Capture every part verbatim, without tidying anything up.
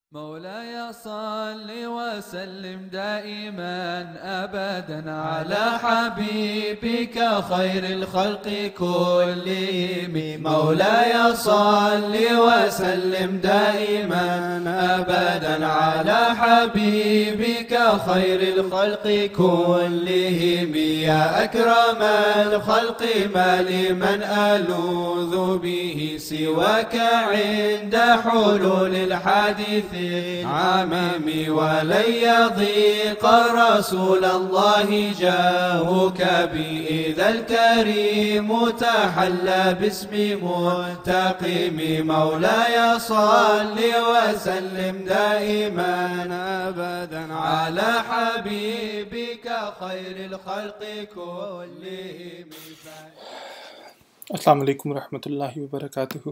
مولاي صل وسلم دائما أبدا على حبيبك خير الخلق كلهم. مولاي صل وسلم دائما أبدا على حبيبك خير الخلق كلهم. يا أكرم الخلق ما لمن ألوذ به سواك عند حلول الحادث عممي. ولن يضيق رسول الله جاهك بي إذا الكريم تحلى باسم منتقم. مولاي صل وسلم دائما أبدا على حبيبك خير الخلق كلهم. Assalamu alaikum wa rahmatullahi wa barakatuhu.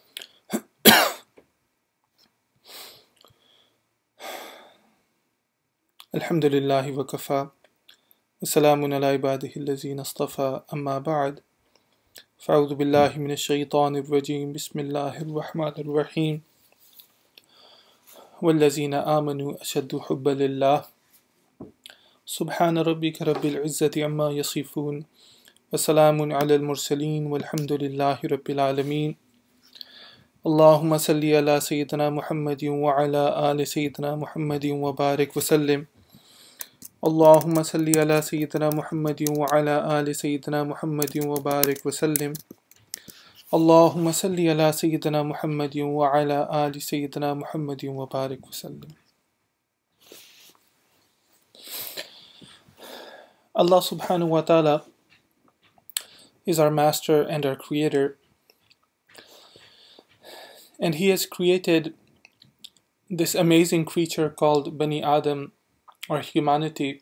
Alhamdulillahi wa kafa. Wa salamun ala ibadihi allazina astafa. Amma ba'd. Fa'udhu billahi minash shaytanir rajim. Bismillahir rahmanir rahim. Wallazina amanu ashaddu hubba lillah. Subhana rabbika rabbil izzati amma yasifun. وسلام على المرسلين والحمد لله رب العالمين. اللهم صل على سيدنا محمد وعلى آل سيدنا محمد وبارك وسلم. اللهم صل على سيدنا محمد وعلى آل سيدنا محمد وبارك وسلم. اللهم صل على سيدنا محمد وعلى آل سيدنا محمد وبارك وسلم. Allah subhanahu wa ta'ala is our master and our creator, and he has created this amazing creature called Bani Adam, or humanity.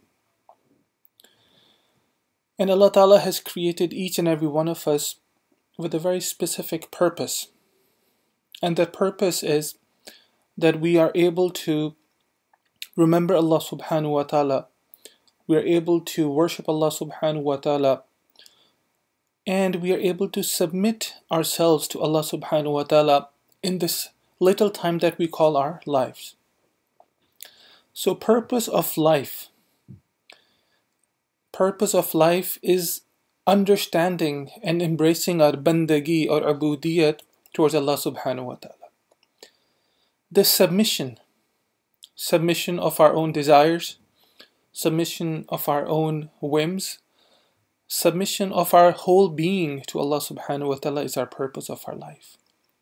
And Allah Ta'ala has created each and every one of us with a very specific purpose, and that purpose is that we are able to remember Allah subhanahu wa ta'ala, we are able to worship Allah subhanahu wa ta'ala, and we are able to submit ourselves to Allah subhanahu wa ta'ala in this little time that we call our lives. So purpose of life. Purpose of life is understanding and embracing our bandagi or abudiyat towards Allah subhanahu wa ta'ala. The submission. Submission of our own desires. Submission of our own whims. Submission of our whole being to Allah subhanahu wa ta'ala is our purpose of our life.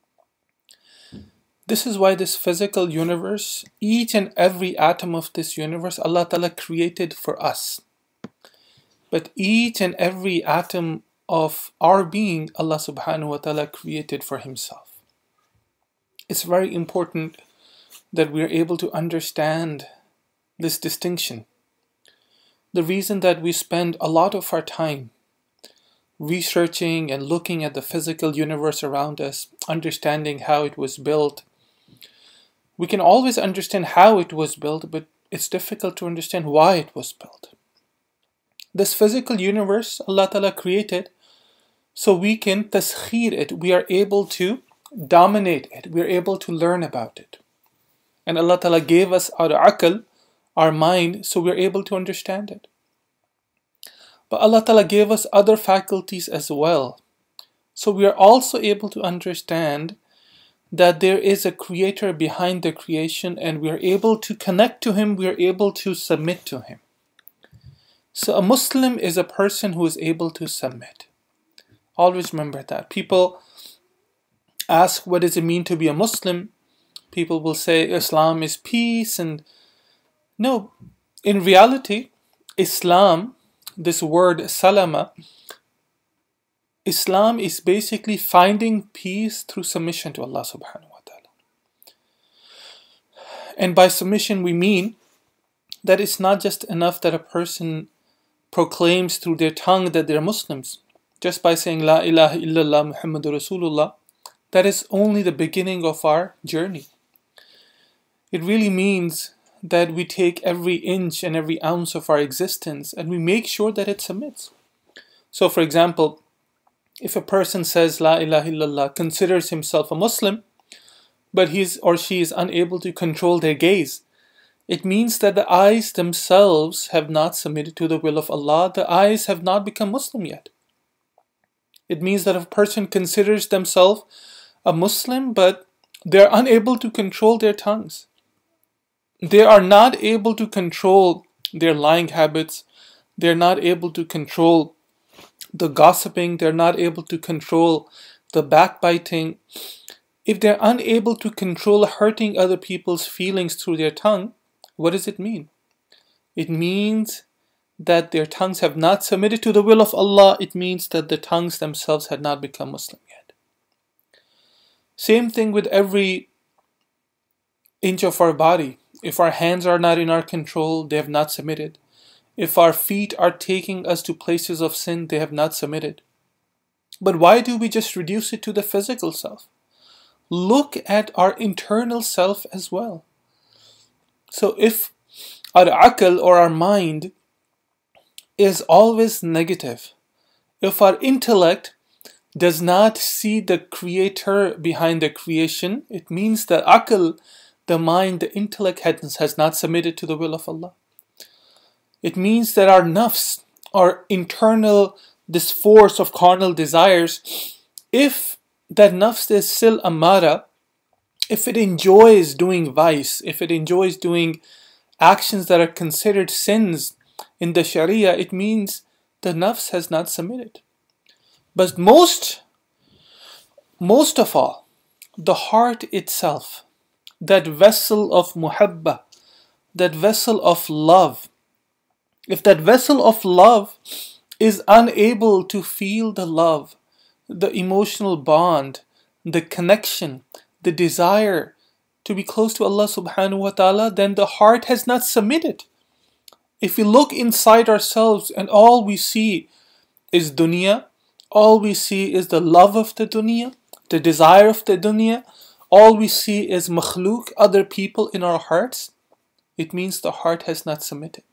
This is why this physical universe, each and every atom of this universe, Allah ta'ala created for us. But each and every atom of our being, Allah subhanahu wa ta'ala created for Himself. It's very important that we are able to understand this distinction. The reason that we spend a lot of our time researching and looking at the physical universe around us, understanding how it was built. We can always understand how it was built, but it's difficult to understand why it was built. This physical universe Allah Ta'ala created so we can taskhir it, we are able to dominate it, we are able to learn about it. And Allah Ta'ala gave us our aql, our mind, so we're able to understand it. But Allah Ta'ala gave us other faculties as well. So we are also able to understand that there is a creator behind the creation, and we are able to connect to Him, we are able to submit to Him. So a Muslim is a person who is able to submit. Always remember that. People ask, what does it mean to be a Muslim? People will say Islam is peace, and no, in reality, Islam, this word salama, Islam is basically finding peace through submission to Allah subhanahu wa ta'ala. And by submission we mean that it's not just enough that a person proclaims through their tongue that they're Muslims. Just by saying La ilaha illallah Muhammadur Rasulullah, that is only the beginning of our journey. It really means that we take every inch and every ounce of our existence and we make sure that it submits. So for example, if a person says La ilaha illallah, considers himself a Muslim, but he's or she is unable to control their gaze. It means that the eyes themselves have not submitted to the will of Allah. The eyes have not become Muslim yet. It means that if a person considers themselves a Muslim, but they're unable to control their tongues. They are not able to control their lying habits. They're not able to control the gossiping. They're not able to control the backbiting. If they're unable to control hurting other people's feelings through their tongue, what does it mean? It means that their tongues have not submitted to the will of Allah. It means that the tongues themselves had not become Muslim yet. Same thing with every inch of our body. If our hands are not in our control, they have not submitted. If our feet are taking us to places of sin, they have not submitted. But why do we just reduce it to the physical self? Look at our internal self as well. So if our aql or our mind is always negative, if our intellect does not see the creator behind the creation, it means that aql, the mind, the intellect has, has not submitted to the will of Allah. It means that our nafs, our internal, this force of carnal desires, if that nafs is still amara, if it enjoys doing vice, if it enjoys doing actions that are considered sins in the Sharia, it means the nafs has not submitted. But most, most of all, the heart itself, that vessel of muhabba, that vessel of love, if that vessel of love is unable to feel the love, the emotional bond, the connection, the desire to be close to Allah subhanahu wa ta'ala, then the heart has not submitted. If we look inside ourselves and all we see is dunya, all we see is the love of the dunya, the desire of the dunya, all we see is makhluk, other people in our hearts, it means the heart has not submitted.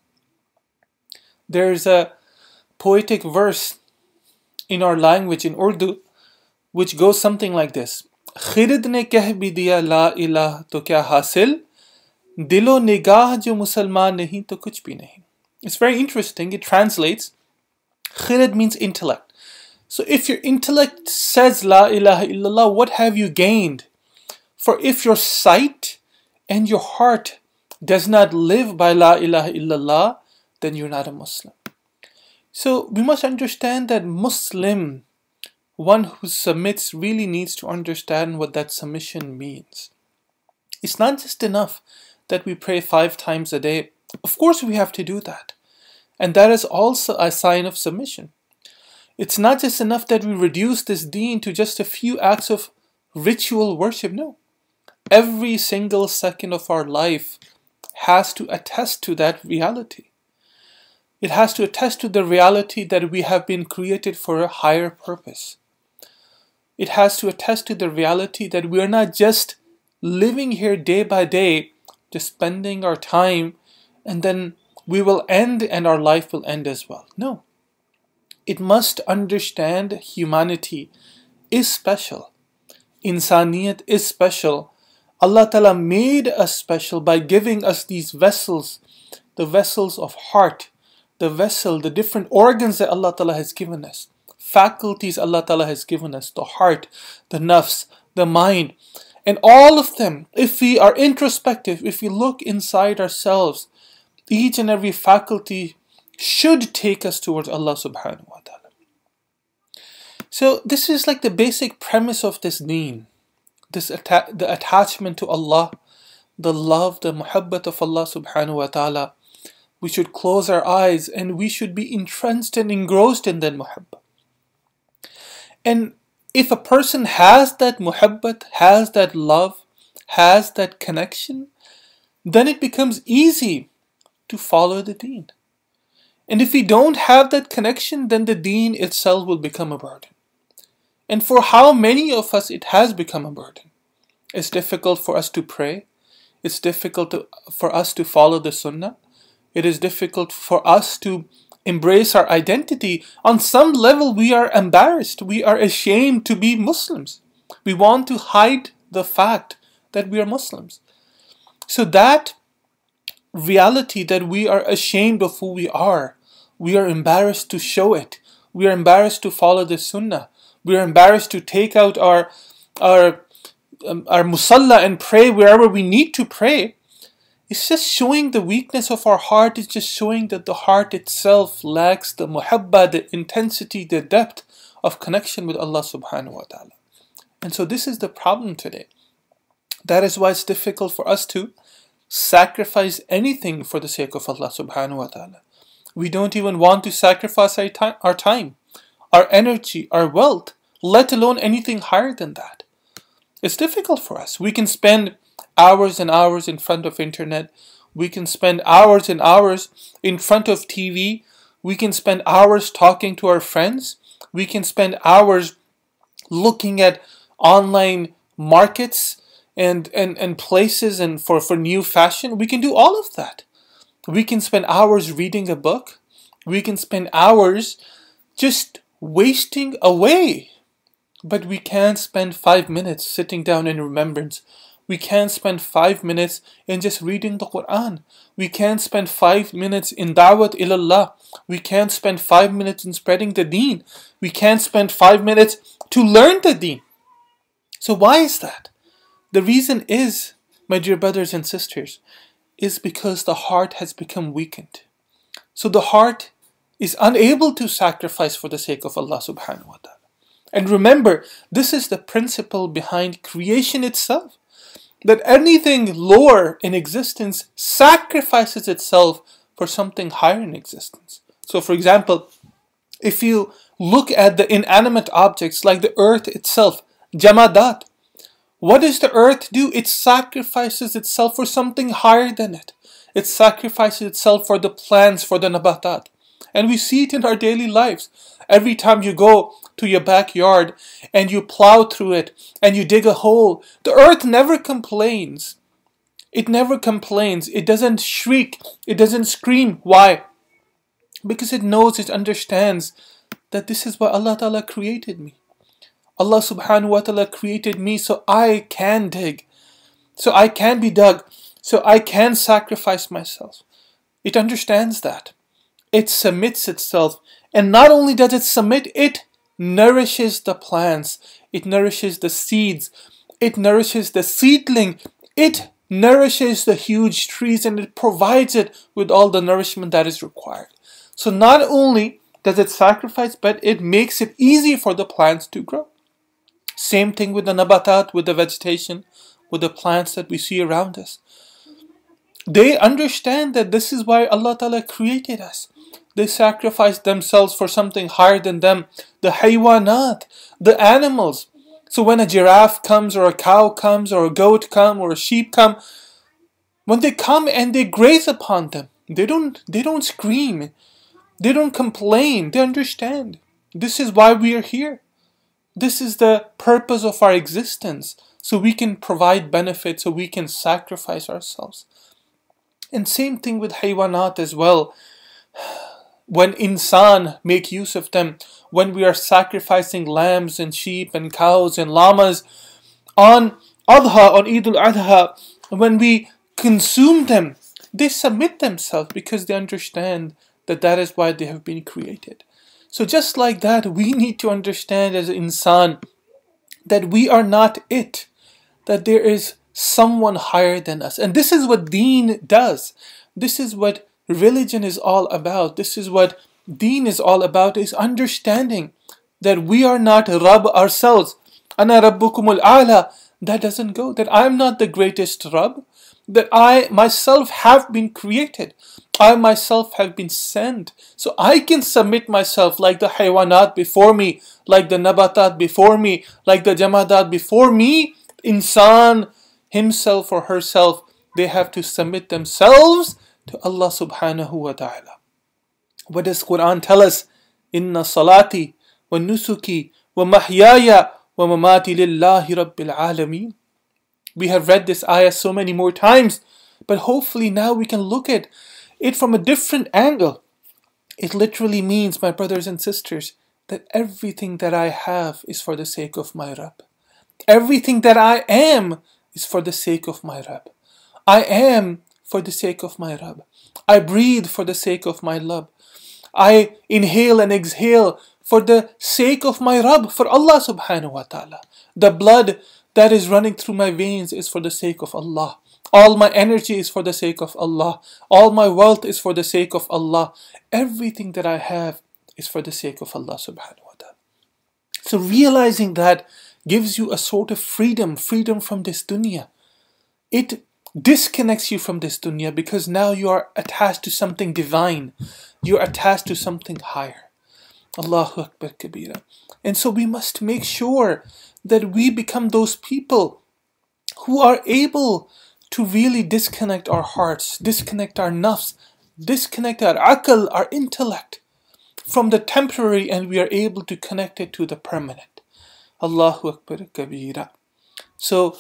There's a poetic verse in our language, in Urdu, which goes something like this. खिरद ने कह भी दिया ला इलाह तो क्या हासिल, दिलो निगाह जो मुसलमान नहीं तो कुछ भी नहीं. It's very interesting. It translates. Khirad means intellect. So if your intellect says la ilaha illallah, what have you gained? For if your sight and your heart does not live by la ilaha illallah, then you're not a Muslim. So we must understand that Muslim, one who submits, really needs to understand what that submission means. It's not just enough that we pray five times a day. Of course we have to do that. And that is also a sign of submission. It's not just enough that we reduce this deen to just a few acts of ritual worship. No. Every single second of our life has to attest to that reality. It has to attest to the reality that we have been created for a higher purpose. It has to attest to the reality that we are not just living here day by day, just spending our time, and then we will end and our life will end as well. No. It must understand humanity is special. Insaniyat is special. Allah Ta'ala made us special by giving us these vessels, the vessels of heart, the vessel, the different organs that Allah Ta'ala has given us, faculties Allah Ta'ala has given us, the heart, the nafs, the mind, and all of them, if we are introspective, if we look inside ourselves, each and every faculty should take us towards Allah subhanahu wa ta'ala. So this is like the basic premise of this deen, this atta- the attachment to Allah, the love, the muhabbat of Allah subhanahu wa ta'ala. We should close our eyes and we should be entrenched and engrossed in that muhabbat. And if a person has that muhabbat, has that love, has that connection, then it becomes easy to follow the deen. And if we don't have that connection, then the deen itself will become a burden. And for how many of us it has become a burden? It's difficult for us to pray. It's difficult to, for us to follow the sunnah. It is difficult for us to embrace our identity. On some level, we are embarrassed. We are ashamed to be Muslims. We want to hide the fact that we are Muslims. So that reality that we are ashamed of who we are, we are embarrassed to show it, we are embarrassed to follow the sunnah, we are embarrassed to take out our our um, our musalla and pray wherever we need to pray. It's just showing the weakness of our heart. It's just showing that the heart itself lacks the muhabba, the intensity, the depth of connection with Allah subhanahu wa ta'ala. And so this is the problem today. That is why it's difficult for us to sacrifice anything for the sake of Allah subhanahu wa ta'ala. We don't even want to sacrifice our time, our time, our energy, our wealth, let alone anything higher than that. It's difficult for us. We can spend hours and hours in front of internet. We can spend hours and hours in front of T V. We can spend hours talking to our friends. We can spend hours looking at online markets and, and, and places and for, for new fashion. We can do all of that. We can spend hours reading a book. We can spend hours just wasting away. But we can't spend five minutes sitting down in remembrance. We can't spend five minutes in just reading the Quran. We can't spend five minutes in da'wat ilallah. We can't spend five minutes in spreading the Deen. We can't spend five minutes to learn the Deen. So why is that? The reason is, my dear brothers and sisters, is because the heart has become weakened. So the heart is unable to sacrifice for the sake of Allah subhanahu wa ta'ala. And remember, this is the principle behind creation itself. That anything lower in existence sacrifices itself for something higher in existence. So for example, if you look at the inanimate objects like the earth itself, jamadat, what does the earth do? It sacrifices itself for something higher than it. It sacrifices itself for the plants, for the nabatat. And we see it in our daily lives. Every time you go to your backyard and you plow through it and you dig a hole, the earth never complains. It never complains. It doesn't shriek. It doesn't scream. Why? Because it knows, it understands that this is why Allah Ta'ala created me. Allah Subhanahu wa Ta'ala created me so I can dig, so I can be dug, so I can sacrifice myself. It understands that. It submits itself. And not only does it submit, it nourishes the plants. It nourishes the seeds. It nourishes the seedling. It nourishes the huge trees, and it provides it with all the nourishment that is required. So not only does it sacrifice, but it makes it easy for the plants to grow. Same thing with the nabatat, with the vegetation, with the plants that we see around us. They understand that this is why Allah Ta'ala created us. They sacrifice themselves for something higher than them. The haywanat, the animals. So when a giraffe comes, or a cow comes, or a goat comes, or a sheep comes, when they come and they graze upon them, they don't, they don't scream. They don't complain. They understand. This is why we are here. This is the purpose of our existence. So we can provide benefit, so we can sacrifice ourselves. And same thing with haywanat as well. When insan make use of them, when we are sacrificing lambs and sheep and cows and llamas on Adha, on Eid al-Adha, when we consume them, they submit themselves because they understand that that is why they have been created. So just like that, we need to understand as insan that we are not it, that there is someone higher than us. And this is what Deen does. This is what religion is all about. This is what Deen is all about, is understanding that we are not Rabb ourselves. Ana Rabbukumul A'la. That doesn't go. That I am not the greatest Rabb. That I myself have been created. I myself have been sent. So I can submit myself like the haywanat before me, like the nabatat before me, like the jamadat before me. Insan himself or herself, they have to submit themselves to Allah subhanahu wa ta'ala. What does Quran tell us? Inna salati wa nusuki wa mahyaya wa mamati lillahi rabbil alameen. We have read this ayah so many more times, but hopefully now we can look at it from a different angle. It literally means, my brothers and sisters, that everything that I have is for the sake of my Rabb. Everything that I am, is for the sake of my Rabb. I am for the sake of my Rabb. I breathe for the sake of my Rabb. I inhale and exhale for the sake of my Rabb, for Allah subhanahu wa ta'ala. The blood that is running through my veins is for the sake of Allah. All my energy is for the sake of Allah. All my wealth is for the sake of Allah. Everything that I have is for the sake of Allah subhanahu wa ta'ala. So realizing that gives you a sort of freedom, freedom from this dunya. It disconnects you from this dunya because now you are attached to something divine. You are attached to something higher. Allahu Akbar Kabira. And so we must make sure that we become those people who are able to really disconnect our hearts, disconnect our nafs, disconnect our aql, our intellect from the temporary, and we are able to connect it to the permanent. Allahu Akbar Kabira. So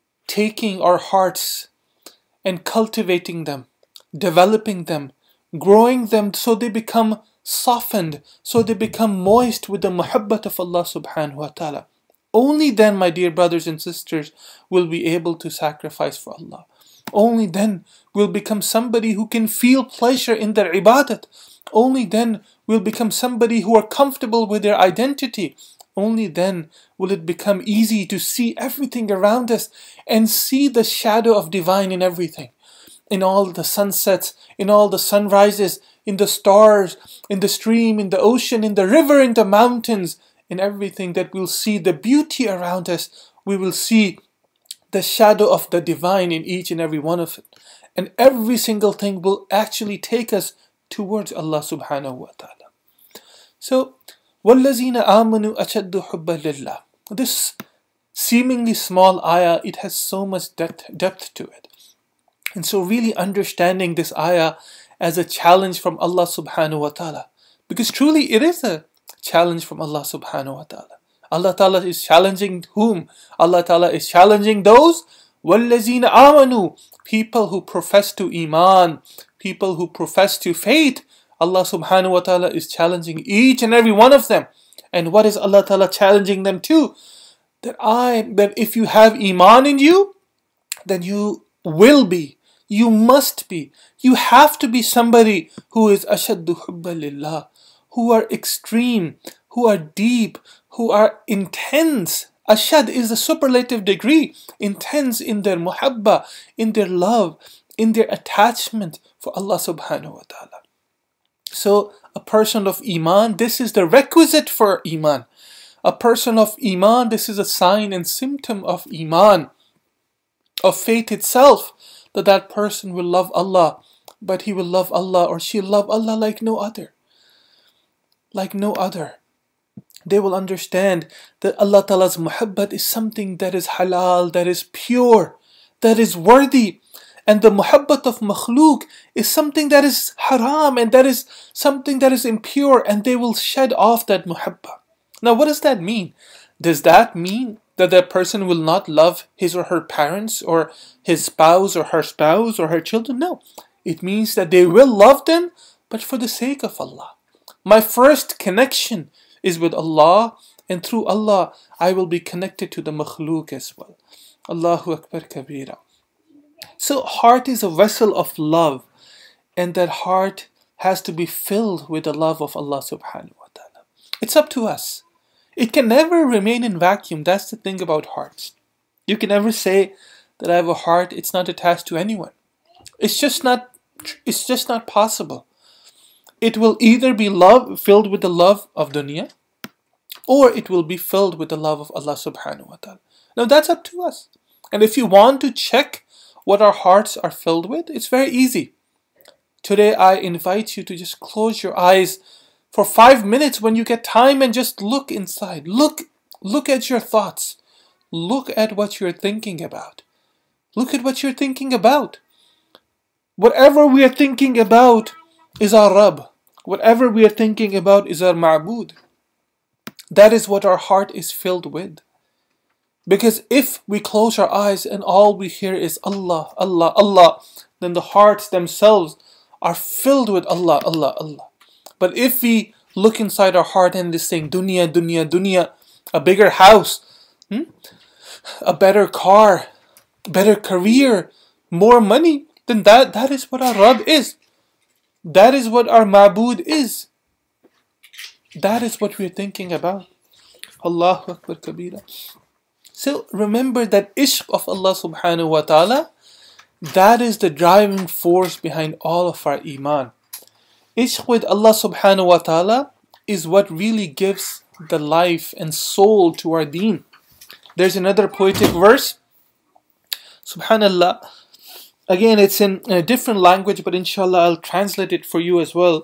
taking our hearts and cultivating them, developing them, growing them so they become softened, so they become moist with the muhabbat of Allah subhanahu wa ta'ala. Only then, my dear brothers and sisters, will we be able to sacrifice for Allah. Only then will become somebody who can feel pleasure in their ibadat. Only then will become somebody who are comfortable with their identity. Only then will it become easy to see everything around us and see the shadow of divine in everything. In all the sunsets, in all the sunrises, in the stars, in the stream, in the ocean, in the river, in the mountains, in everything that we'll see the beauty around us, we will see the shadow of the divine in each and every one of it. And every single thing will actually take us towards Allah subhanahu wa ta'ala. So, وَالَّذِينَ آمَنُوا أَشَدُّ حُبًّا لِلَّهِ. This seemingly small ayah, it has so much depth, depth to it. And so really understanding this ayah as a challenge from Allah subhanahu wa ta'ala. Because truly it is a challenge from Allah subhanahu wa ta'ala. Allah ta'ala is challenging whom? Allah ta'ala is challenging those وَالَّذِينَ آمَنُوا, people who profess to Iman, people who profess to faith. Allah subhanahu wa ta'ala is challenging each and every one of them. And what is Allah ta'ala challenging them to? That I, that if you have Iman in you, then you will be, you must be, you have to be somebody who is ashaddu hubba lillah, who are extreme, who are deep, who are intense. Ashad is a superlative degree, intense in their muhabba, in their love, in their attachment for Allah subhanahu wa ta'ala. So a person of Iman, this is the requisite for Iman. A person of Iman, this is a sign and symptom of Iman, of faith itself, that that person will love Allah, but he will love Allah or she will love Allah like no other. Like no other. They will understand that Allah Ta'ala's muhabbat is something that is halal, that is pure, that is worthy. And the muhabbat of makhluk is something that is haram and that is something that is impure, and they will shed off that muhabba. Now what does that mean? Does that mean that that person will not love his or her parents or his spouse or her spouse or her children? No. It means that they will love them, but for the sake of Allah. My first connection is with Allah, and through Allah I will be connected to the makhluk as well. Allahu Akbar Kabira. So heart is a vessel of love, and that heart has to be filled with the love of Allah subhanahu wa ta'ala. It's up to us. It can never remain in vacuum. That's the thing about hearts. You can never say that I have a heart, it's not attached to anyone. It's just not, it's just not possible. It will either be love, filled with the love of dunya, or it will be filled with the love of Allah subhanahu wa ta'ala. Now that's up to us. And if you want to check what our hearts are filled with, it's very easy. Today I invite you to just close your eyes for five minutes when you get time and just look inside. Look, look at your thoughts. Look at what you're thinking about. Look at what you're thinking about. Whatever we are thinking about is our Rabb. Whatever we are thinking about is our Ma'bud. That is what our heart is filled with. Because if we close our eyes and all we hear is Allah, Allah, Allah, then the hearts themselves are filled with Allah, Allah, Allah. But if we look inside our heart and this thing, dunya, dunya, dunya, a bigger house, hmm? a better car, better career, more money, then that, that is what our Rabb is. That is what our Ma'bud is. That is what we're thinking about. Allahu Akbar Kabira. So remember that ishq of Allah subhanahu wa ta'ala, that is the driving force behind all of our iman. Ishq with Allah subhanahu wa ta'ala is what really gives the life and soul to our deen. There's another poetic verse. Subhanallah. Again, it's in a different language, but inshallah I'll translate it for you as well.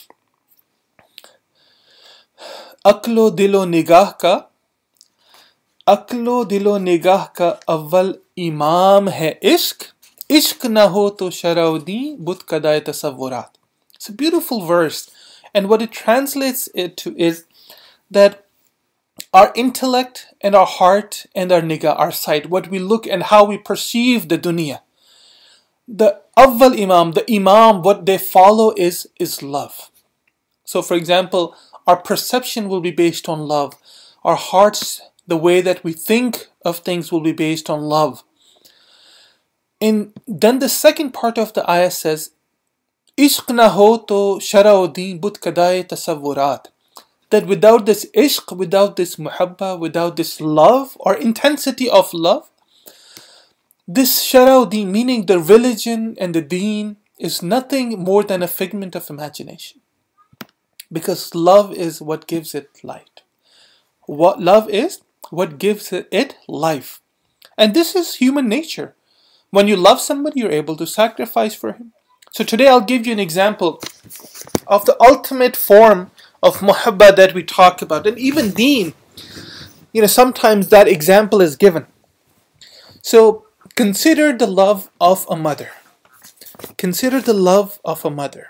Aklo dilo nigah ka, aklo dilo nigah ka awwal imam hai ishq, ishq na ho to sharaudi but kadai tasawwurat. It's a beautiful verse, and what it translates it to is that our intellect and our heart and our nigah, our sight, what we look and how we perceive the dunya, the awwal imam, the imam, what they follow is is love. So for example, our perception will be based on love. Our hearts, the way that we think of things will be based on love. And then the second part of the ayah says, Ishq na ho to sharaudi but kadai tasawwurat. That without this ishq, without this muhabba, without this love or intensity of love, this sharaudi, meaning the religion and the deen, is nothing more than a figment of imagination. Because love is what gives it light. What love is, what gives it life. And this is human nature. When you love somebody, you're able to sacrifice for him. So today I'll give you an example of the ultimate form of muhabba that we talk about. And even deen, you know, sometimes that example is given. So consider the love of a mother. Consider the love of a mother.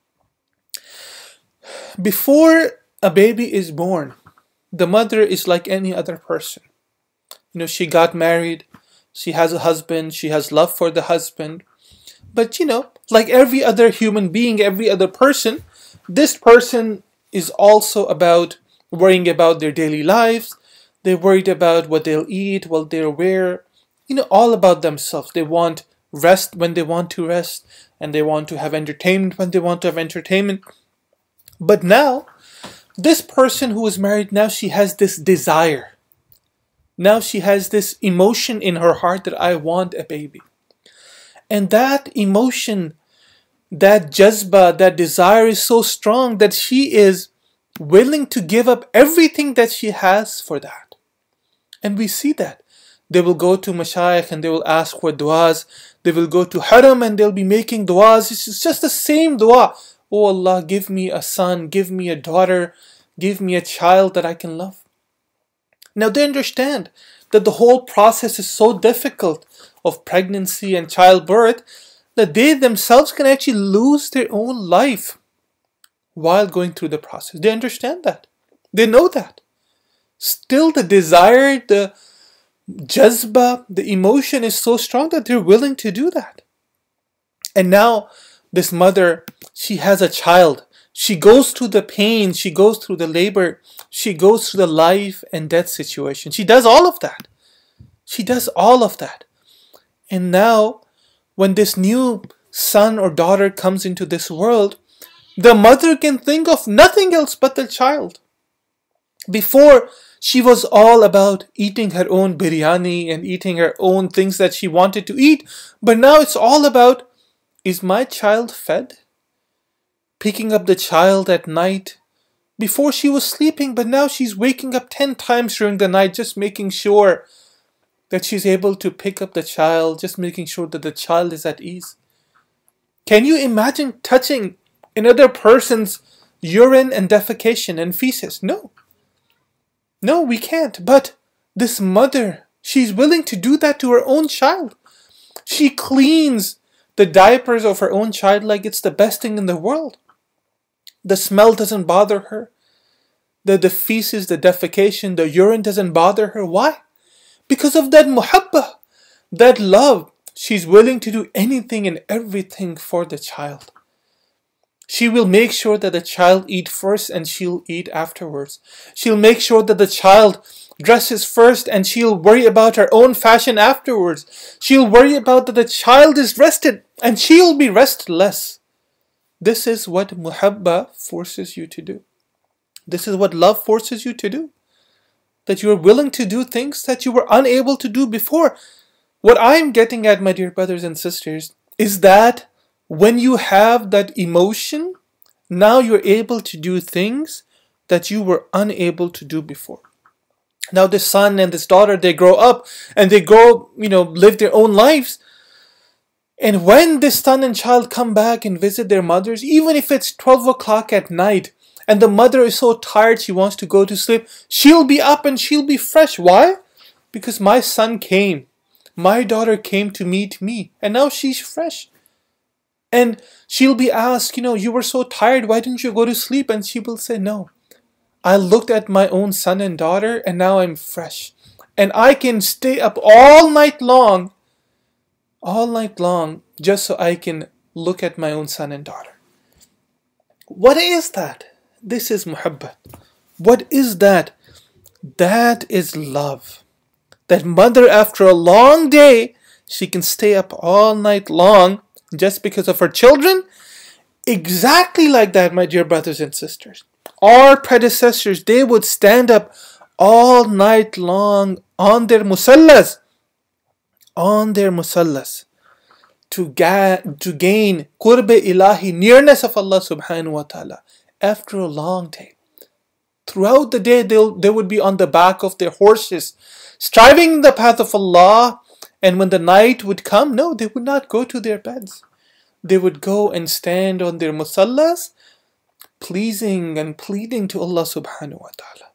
Before a baby is born, the mother is like any other person. You know, she got married, she has a husband, she has love for the husband. But you know, like every other human being, every other person, this person is also about worrying about their daily lives. They're worried about what they'll eat, what they'll wear, you know, all about themselves. They want rest when they want to rest, and they want to have entertainment when they want to have entertainment. But now, this person who is married, now she has this desire. Now she has this emotion in her heart that I want a baby. And that emotion, that jazba, that desire is so strong that she is willing to give up everything that she has for that. And we see that. They will go to mashaikh and they will ask for du'as. They will go to haram and they'll be making du'as. It's just the same du'a. Oh Allah, give me a son, give me a daughter, give me a child that I can love. Now they understand that the whole process is so difficult of pregnancy and childbirth that they themselves can actually lose their own life while going through the process. They understand that. They know that. Still the desire, the jazba, the emotion is so strong that they're willing to do that. And now this mother, she has a child. She goes through the pain. She goes through the labor. She goes through the life and death situation. She does all of that. She does all of that. And now, when this new son or daughter comes into this world, the mother can think of nothing else but the child. Before, she was all about eating her own biryani and eating her own things that she wanted to eat. But now it's all about, is my child fed? Picking up the child at night. Before she was sleeping, but now she's waking up ten times during the night, just making sure that she's able to pick up the child, just making sure that the child is at ease. Can you imagine touching another person's urine and defecation and feces? No. No, we can't. But this mother, she's willing to do that to her own child. She cleans the diapers of her own child like it's the best thing in the world. The smell doesn't bother her. The, the feces, the defecation, the urine doesn't bother her. Why? Because of that muhabba, that love. She's willing to do anything and everything for the child. She will make sure that the child eat first and she'll eat afterwards. She'll make sure that the child dresses first and she'll worry about her own fashion afterwards. She'll worry about that the child is rested and she'll be restless. This is what muhabba forces you to do. This is what love forces you to do. That you are willing to do things that you were unable to do before. What I'm getting at, my dear brothers and sisters, is that when you have that emotion, now you're able to do things that you were unable to do before. Now this son and this daughter, they grow up and they go, you know, live their own lives. And when this son and child come back and visit their mothers, even if it's twelve o'clock at night, and the mother is so tired she wants to go to sleep, she'll be up and she'll be fresh. Why? Because my son came. My daughter came to meet me. And now she's fresh. And she'll be asked, you know, you were so tired, why didn't you go to sleep? And she will say, no. I looked at my own son and daughter and now I'm fresh. And I can stay up all night long, all night long, just so I can look at my own son and daughter. What is that? This is muhabbat. What is that? That is love. That mother, after a long day, she can stay up all night long just because of her children. Exactly like that, my dear brothers and sisters. Our predecessors, they would stand up all night long on their musallas, on their musallas, to, ga- to gain qurb ilahi, nearness of Allah subhanahu wa ta'ala. After a long day, throughout the day, they'll, they would be on the back of their horses, striving the path of Allah. And when the night would come, no, they would not go to their beds. They would go and stand on their musallas, pleasing and pleading to Allah subhanahu wa ta'ala.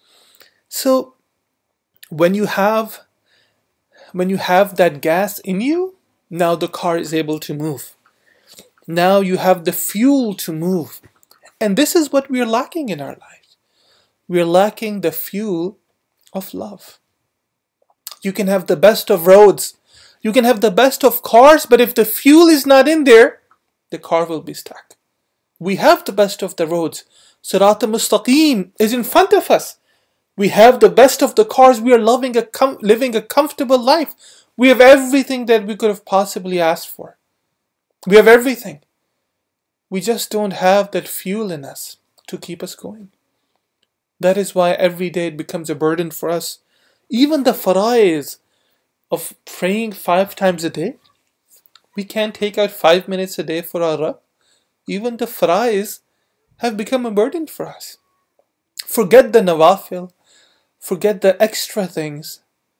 So, when you have, when you have that gas in you, now the car is able to move. Now you have the fuel to move. And this is what we're lacking in our lives. We're lacking the fuel of love. You can have the best of roads. You can have the best of cars, but if the fuel is not in there, the car will be stuck. We have the best of the roads. Sirat al-Mustaqim is in front of us. We have the best of the cars. We are loving a com- living a comfortable life. We have everything that we could have possibly asked for. We have everything. We just don't have that fuel in us to keep us going. That is why every day it becomes a burden for us. Even the faraiz of praying five times a day, we can't take out five minutes a day for our Rabb. Even the faraiz have become a burden for us. Forget the nawafil, forget the extra things.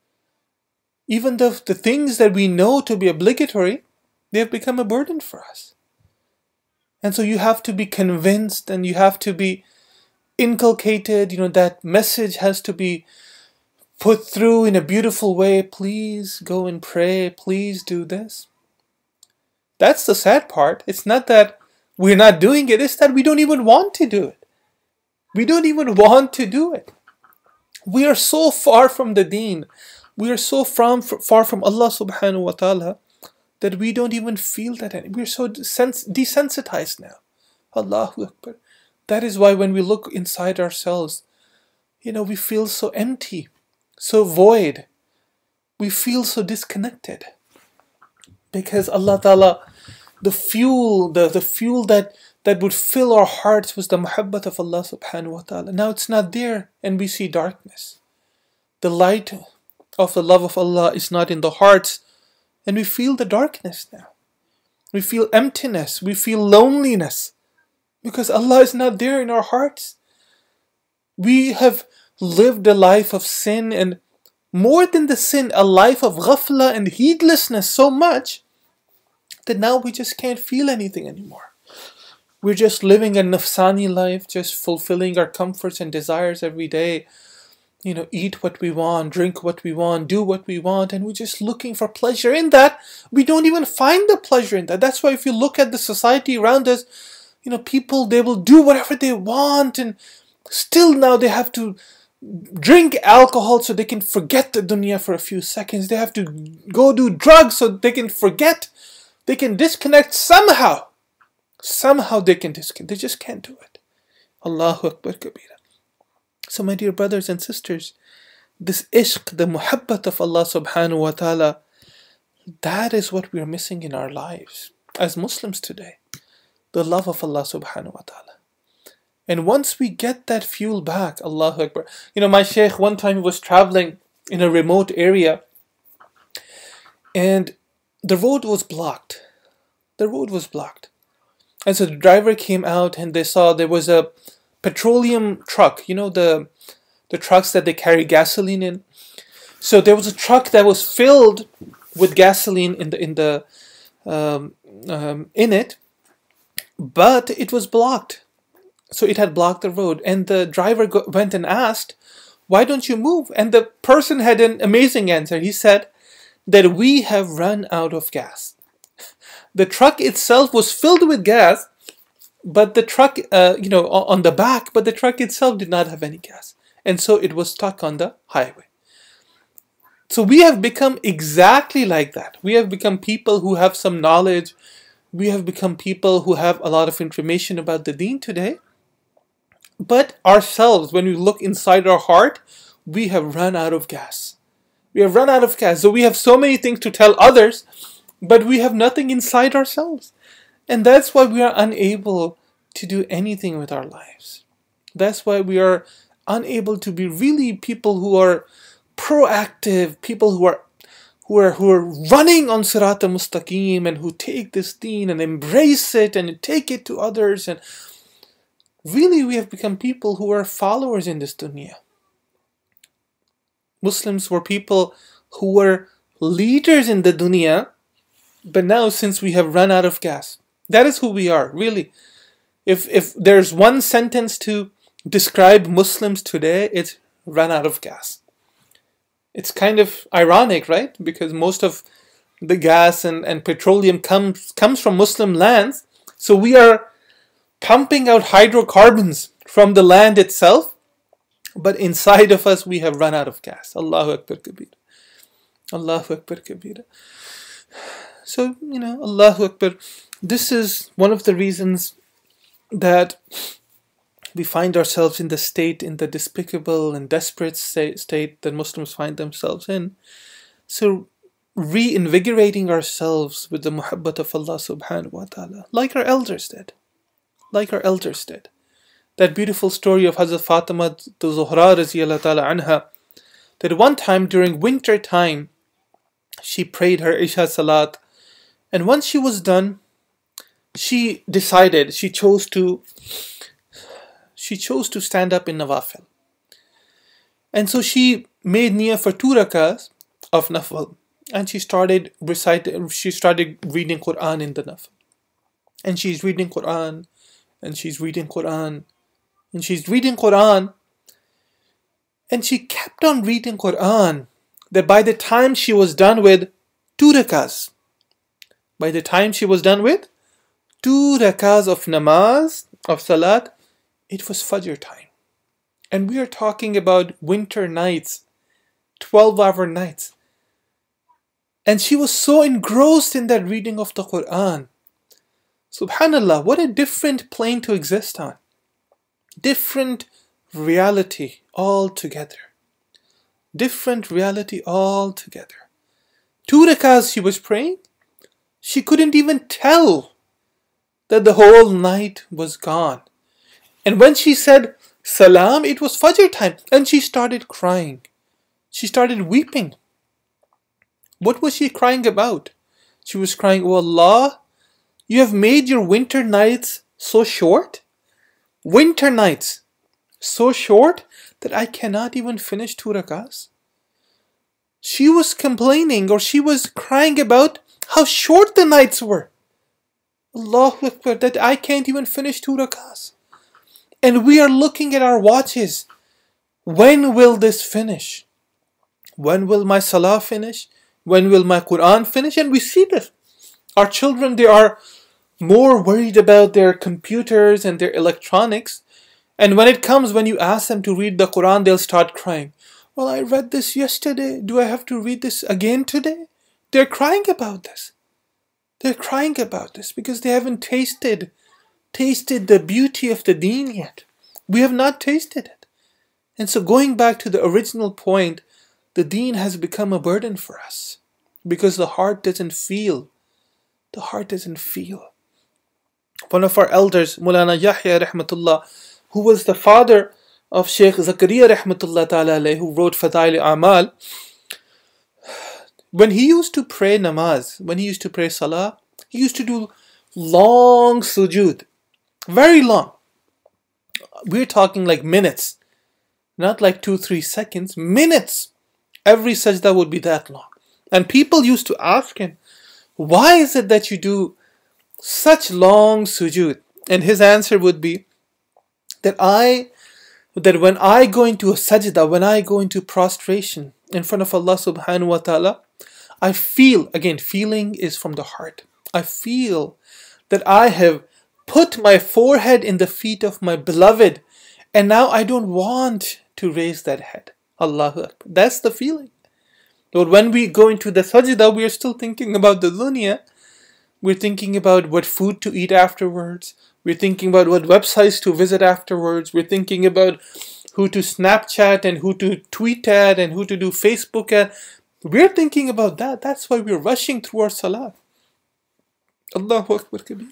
Even the, the things that we know to be obligatory, they have become a burden for us. And so you have to be convinced and you have to be inculcated, you know, that message has to be put through in a beautiful way. Please go and pray, please do this. That's the sad part. It's not that we're not doing it, it's that we don't even want to do it. We don't even want to do it. We are so far from the Deen. We are so from, far from Allah subhanahu wa ta'ala that we don't even feel that anymore. We're so desens- desensitized now. Allahu Akbar. That is why when we look inside ourselves, you know, we feel so empty, so void. We feel so disconnected. Because Allah Ta'ala, the fuel, the, the fuel that, that would fill our hearts was the muhabbat of Allah subhanahu wa ta'ala. Now it's not there and we see darkness. The light of the love of Allah is not in the hearts and we feel the darkness now. We feel emptiness, we feel loneliness because Allah is not there in our hearts. We have lived a life of sin and more than the sin, a life of ghafla and heedlessness so much that now we just can't feel anything anymore. We're just living a nafsani life, just fulfilling our comforts and desires every day. You know, eat what we want, drink what we want, do what we want, and we're just looking for pleasure in that. We don't even find the pleasure in that. That's why if you look at the society around us, you know, people, they will do whatever they want and still now they have to drink alcohol so they can forget the dunya for a few seconds. They have to go do drugs so they can forget. They can disconnect somehow. Somehow they can disconnect. They just can't do it. Allahu Akbar Kabira. So my dear brothers and sisters, this ishq, the muhabbat of Allah subhanahu wa ta'ala, that is what we are missing in our lives as Muslims today. The love of Allah subhanahu wa ta'ala. And once we get that fuel back, Allahu Akbar. You know, my Shaykh one time was traveling in a remote area and the road was blocked. The road was blocked. And so the driver came out and they saw there was a petroleum truck, you know, the the trucks that they carry gasoline in. So there was a truck that was filled with gasoline in the in the um, um, in it, but it was blocked. So it had blocked the road, and the driver go- went and asked, "Why don't you move?" And the person had an amazing answer. He said that we have run out of gas. The truck itself was filled with gas, but the truck, uh, you know, on the back, but the truck itself did not have any gas. And so it was stuck on the highway. So we have become exactly like that. We have become people who have some knowledge. We have become people who have a lot of information about the Deen today. But ourselves, when we look inside our heart, we have run out of gas. We have run out of gas. So we have so many things to tell others, but we have nothing inside ourselves. And that's why we are unable to do anything with our lives. That's why we are unable to be really people who are proactive, people who are who are who are running on Sirat al-Mustaqim and who take this Deen and embrace it and take it to others. And really we have become people who are followers in this dunya. Muslims were people who were leaders in the dunya, but now since we have run out of gas, that is who we are, really. If if there's one sentence to describe Muslims today, it's run out of gas. It's kind of ironic, right? Because most of the gas and, and petroleum comes comes from Muslim lands. So we are pumping out hydrocarbons from the land itself, but inside of us we have run out of gas. Allahu Akbar Kabira. Allahu Akbar Kabira. So, you know, Allahu Akbar. This is one of the reasons that we find ourselves in the state, in the despicable and desperate state that Muslims find themselves in. So, reinvigorating ourselves with the muhabbat of Allah subhanahu wa ta'ala, like our elders did. Like our elders did. That beautiful story of Hazrat Fatima the Zuhra radiyallahu ta'ala anha, that one time during winter time, she prayed her Isha Salat, and once she was done, she decided, she chose to She chose to stand up in Nawafil. And so she made niyyah for two rakas of Nafil. And she started reciting, she started reading Quran in the Nafil. And she's reading Quran, and she's reading Quran, and she's reading Quran. And she kept on reading Quran, that by the time she was done with two rakas, by the time she was done with two rakas of namaz, of salat, it was Fajr time. And we are talking about winter nights, twelve hour nights. And she was so engrossed in that reading of the Quran. Subhanallah, what a different plane to exist on. Different reality altogether. Different reality altogether. Two rakas she was praying, she couldn't even tell that the whole night was gone. And when she said salam, it was Fajr time. And she started crying. She started weeping. What was she crying about? She was crying, "Oh Allah, you have made your winter nights so short. Winter nights so short that I cannot even finish two rakas." She was complaining, or she was crying about how short the nights were. Allahu Akbar, that I can't even finish two rakas. And we are looking at our watches. When will this finish? When will my salah finish? When will my Quran finish? And we see this. Our children, they are more worried about their computers and their electronics. And when it comes, when you ask them to read the Quran, they'll start crying. "Well, I read this yesterday. Do I have to read this again today?" They're crying about this. They're crying about this because they haven't tasted tasted the beauty of the Deen yet. We have not tasted it. And so going back to the original point the deen has become a burden for us because the heart doesn't feel. The heart doesn't feel. One of our elders, Mulana Yahya rahmatullah, who was the father of Shaykh Zakaria rahmatullah ta'ala alayhi, who wrote Fadail Amal, when he used to pray namaz, when he used to pray salah, he used to do long sujood, very long. We're talking like minutes, not like two, three seconds, minutes. Every sajda would be that long. And people used to ask him, why is it that you do such long sujood? And his answer would be that I, that when I go into a sajda, when I go into prostration in front of Allah subhanahu wa ta'ala, I feel, again, feeling is from the heart. I feel that I have put my forehead in the feet of my beloved, and now I don't want to raise that head. Allahu Akbar. That's the feeling. But when we go into the sajda, we are still thinking about the dunya. We're thinking about what food to eat afterwards. We're thinking about what websites to visit afterwards. We're thinking about who to Snapchat and who to tweet at and who to do Facebook at. We're thinking about that. That's why we're rushing through our salah. Allahu Akbar Kabir.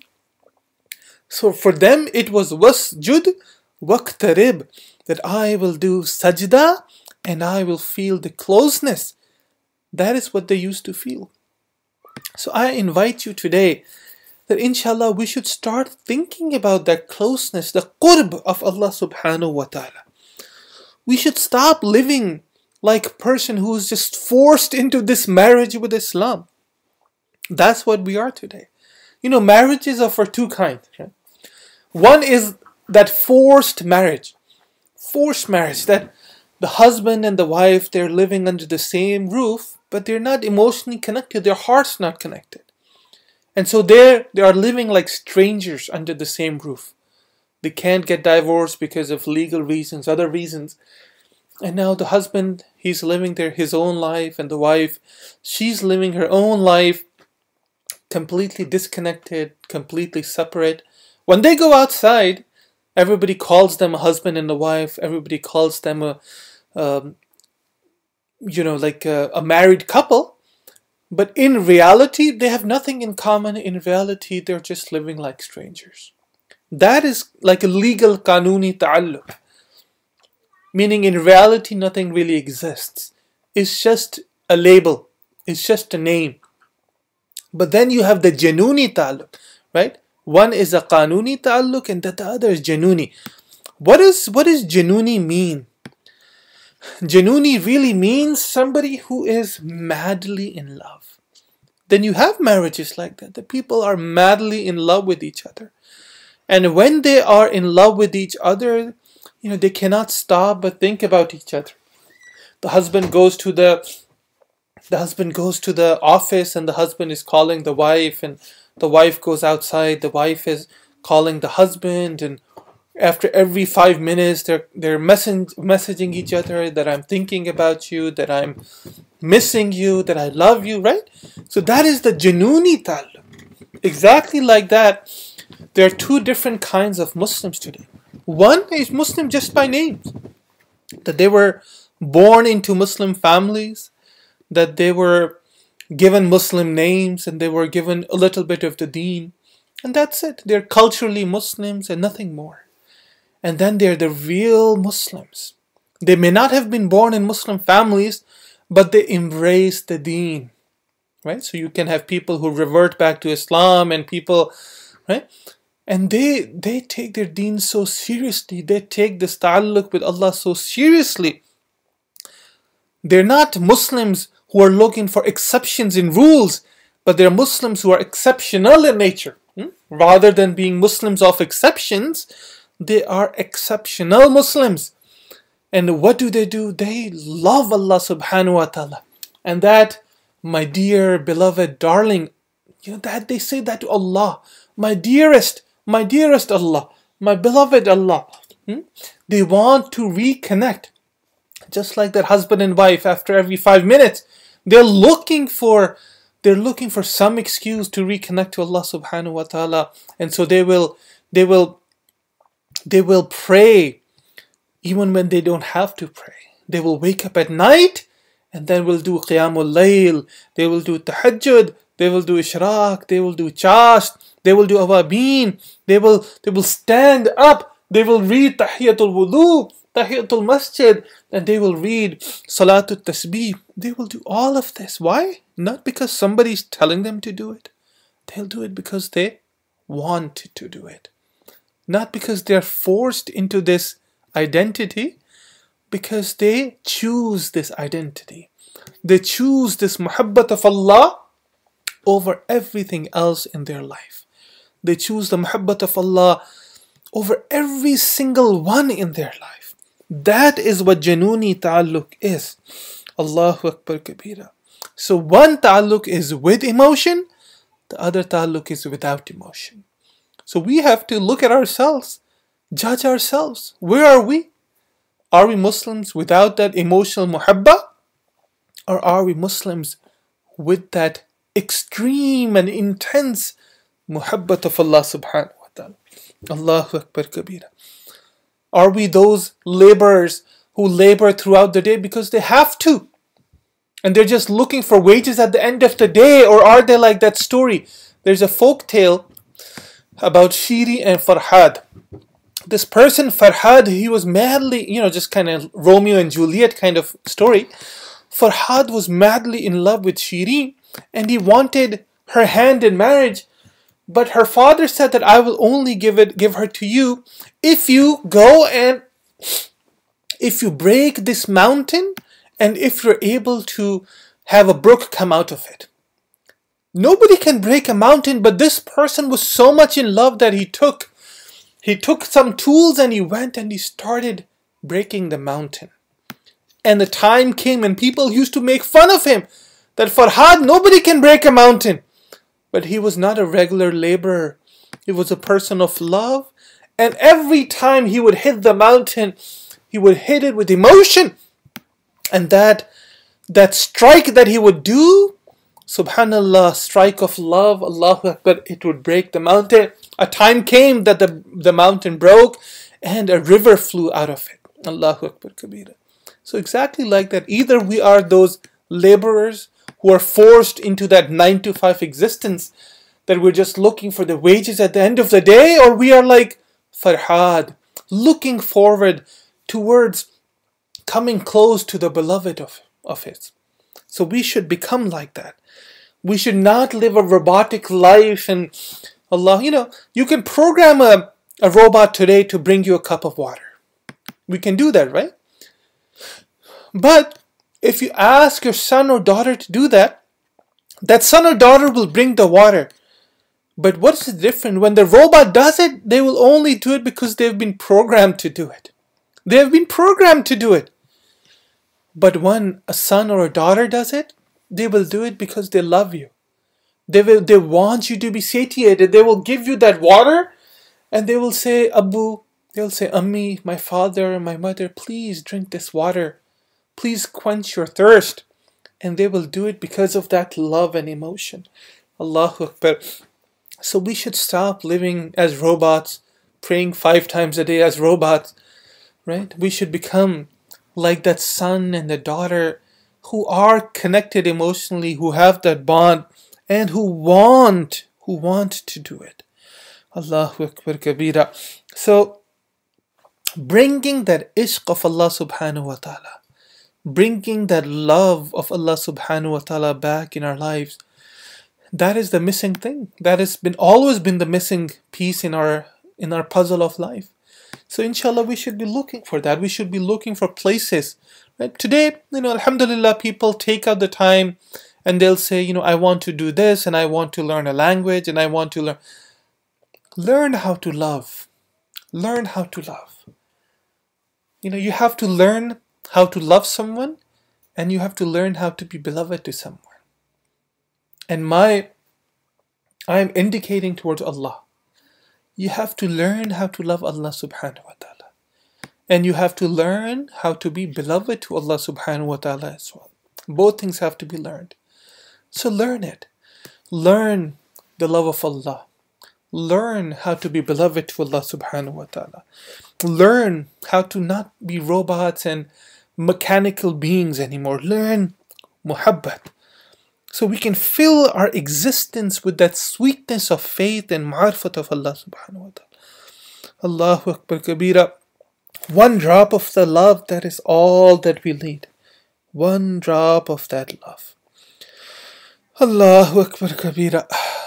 So for them it was wasjud waqtarib, that I will do sajda and I will feel the closeness. That is what they used to feel. So I invite you today that inshallah we should start thinking about that closeness, the qurb of Allah subhanahu wa ta'ala. We should stop living like a person who is just forced into this marriage with Islam. That's what we are today. You know, marriages are for two kinds. Right? One is that forced marriage. Forced marriage, that the husband and the wife, they're living under the same roof, but they're not emotionally connected. Their heart's not connected. And so they're, they are living like strangers under the same roof. They can't get divorced because of legal reasons, other reasons. And now the husband, he's living there his own life, and the wife, she's living her own life, completely disconnected, completely separate. When they go outside, everybody calls them a husband and a wife. Everybody calls them a, um, you know, like a, a married couple. But in reality, they have nothing in common. In reality, they're just living like strangers. That is like a legal kanuni ta'alluq. Meaning in reality, nothing really exists. It's just a label. It's just a name. But then you have the januni ta'alluq, right? One is a kanuni ta'alluq and the other is januni. What is, what does januni mean? Januni really means somebody who is madly in love. Then you have marriages like that. The people are madly in love with each other. And when they are in love with each other, you know, they cannot stop but think about each other. The husband goes to the the husband goes to the office, and the husband is calling the wife, and the wife goes outside, the wife is calling the husband, and after every five minutes they're they're messaging messaging each other that I'm thinking about you, that I'm missing you, that I love you, right? So that is the januni ta'alluq. Exactly like that, there are two different kinds of Muslims today. One is Muslim just by names, that they were born into Muslim families, that they were given Muslim names, and they were given a little bit of the Deen, and that's it. They're culturally Muslims and nothing more. And then they're the real Muslims. They may not have been born in Muslim families, but they embrace the Deen, right? So you can have people who revert back to Islam, and people, right? And they they take their deen so seriously. They take this ta'alluq with Allah so seriously. They're not Muslims who are looking for exceptions in rules, but they're Muslims who are exceptional in nature. Hmm? Rather than being Muslims of exceptions, they are exceptional Muslims. And what do they do? They love Allah subhanahu wa ta'ala. And that, my dear, beloved, darling, you know, that they say that to Allah, my dearest, my dearest Allah, my beloved Allah. Hmm? They want to reconnect. Just like that husband and wife, after every five minutes, they're looking for they're looking for some excuse to reconnect to Allah subhanahu wa ta'ala. And so they will they will they will pray even when they don't have to pray. They will wake up at night And then we'll do Qiyamul Layl, they will do Tahajjud, they will do Ishraq, they will do Chast, they will do Awabin, they will, they will stand up, they will read Tahiyatul Wudu, Tahiyatul Masjid, and they will read Salatul Tasbih. They will do all of this. Why? Not because somebody's telling them to do it. They'll do it because they want to do it. Not because they're forced into this identity, because they choose this identity. They choose this muhabbat of Allah over everything else in their life. They choose the muhabbat of Allah over every single one in their life. That is what Januni ta'alluq is. Allahu Akbar Kabira. So one ta'alluq is with emotion, the other ta'alluq is without emotion. So we have to look at ourselves, judge ourselves. Where are we? Are we Muslims without that emotional muhabba? Or are we Muslims with that extreme and intense muhabbat of Allah subhanahu wa ta'ala? Allahu Akbar Kabira. Are we those laborers who labor throughout the day because they have to? And they're just looking for wages at the end of the day? Or are they like that story? There's a folk tale about Shiri and Farhad. This person, Farhad, he was madly, you know, just kind of Romeo and Juliet kind of story. Farhad was madly in love with Shiri and he wanted her hand in marriage. But her father said that I will only give it, give her to you if you go and if you break this mountain and if you're able to have a brook come out of it. Nobody can break a mountain, but this person was so much in love that he took He took some tools and he went and he started breaking the mountain. And the time came and people used to make fun of him. That Farhad, nobody can break a mountain. But he was not a regular laborer. He was a person of love. And every time he would hit the mountain, he would hit it with emotion. And that, that strike that he would do, subhanallah, strike of love, Allahu Akbar, it would break the mountain. A time came that the, the mountain broke and a river flew out of it. Allahu Akbar Kabira. So exactly like that, either we are those laborers who are forced into that nine to five existence, that we're just looking for the wages at the end of the day, or we are like Farhad, looking forward towards coming close to the beloved of, of his. So we should become like that. We should not live a robotic life and Allah, you know, you can program a, a robot today to bring you a cup of water. We can do that, right? But if you ask your son or daughter to do that, that son or daughter will bring the water. But what's the difference? When the robot does it, they will only do it because they've been programmed to do it. They have been programmed to do it. But when a son or a daughter does it, they will do it because they love you. They will, they want you to be satiated. They will give you that water and they will say, Abu, they'll say, Ammi, my father, my mother, please drink this water. Please quench your thirst. And they will do it because of that love and emotion. Allahu Akbar. So we should stop living as robots, praying five times a day as robots, right? We should become like that son and the daughter who are connected emotionally, who have that bond, and who want, who want to do it. Allahu Akbar Kabira. So, bringing that ishq of Allah subhanahu wa ta'ala, bringing that love of Allah subhanahu wa ta'ala back in our lives, that is the missing thing. That has been always been the missing piece in our in our puzzle of life. So inshallah, we should be looking for that. We should be looking for places. Right? Today, you know, alhamdulillah, people take out the time and they'll say, you know, I want to do this and I want to learn a language and I want to learn. Learn how to love. Learn how to love. You know, you have to learn how to love someone and you have to learn how to be beloved to someone. And my, I am indicating towards Allah. You have to learn how to love Allah subhanahu wa ta'ala. And you have to learn how to be beloved to Allah subhanahu wa ta'ala as well. Both things have to be learned. So learn it. Learn the love of Allah. Learn how to be beloved to Allah subhanahu wa ta'ala. Learn how to not be robots and mechanical beings anymore. Learn muhabbat. So we can fill our existence with that sweetness of faith and ma'rifat of Allah subhanahu wa ta'ala. Allahu Akbar Kabira. One drop of the love, that is all that we need. One drop of that love. Allahu Akbar Kabira.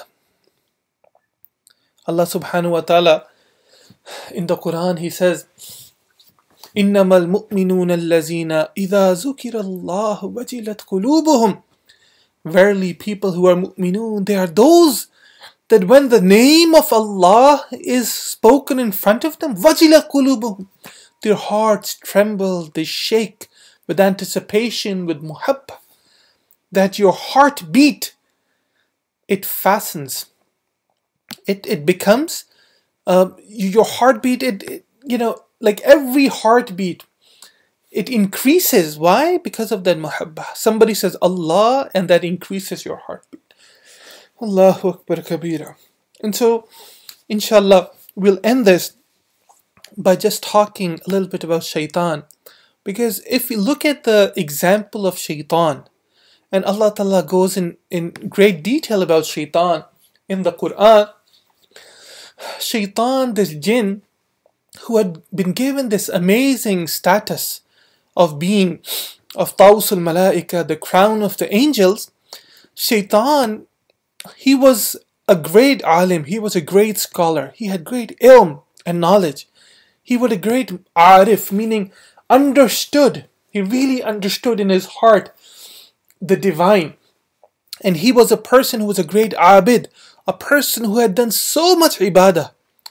Allah subhanahu wa ta'ala in the Quran, He says, إِنَّمَا الْمُؤْمِنُونَ الَّذِينَ إِذَا ذُكِرَ اللَّهُ وَجِلَتْ قُلُوبُهُم. Verily, people who are mu'minun, they are those that when the name of Allah is spoken in front of them, وَجِلَتْ قُلُوبُهُم, their hearts tremble, they shake with anticipation, with muhabba. That your heartbeat, it fastens. It it becomes, uh, your heartbeat, it, it, you know, like every heartbeat, it increases. Why? Because of that muhabba. Somebody says Allah, and that increases your heartbeat. Allahu Akbar Kabira. And so, inshallah, we'll end this by just talking a little bit about shaitan. Because if we look at the example of shaitan, and Allah Ta'ala goes in, in great detail about shaitan in the Quran, shaitan, this jinn, who had been given this amazing status of being of Tawsul Malaika, the crown of the angels, shaitan, he was a great alim, he was a great scholar, he had great ilm and knowledge. He was a great arif, meaning understood, he really understood in his heart the divine. And he was a person who was a great abid, a person who had done so much ibadah.